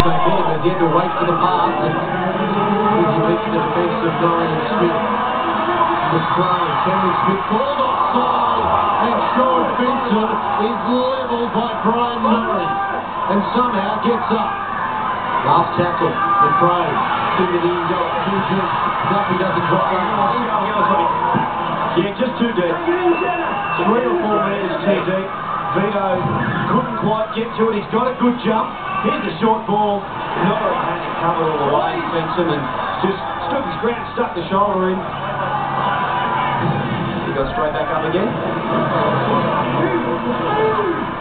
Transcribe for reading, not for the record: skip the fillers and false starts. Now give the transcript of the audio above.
they get him again to wait for the pass, and he beats the defence of Dorian Smith. McRae, Cameron Smith called offside, and Sean Benson is levelled by Brian Murray, and somehow gets up. Last tackle, McRae, into the end goal, Duffy doesn't drop that. Yeah, just too deep. 3 or 4 metres too deep. Vito couldn't quite get to it. He's got a good jump. Here's a short ball. Not a panic covered all the way. Benson and just stood his ground, stuck the shoulder in. He got straight back up again.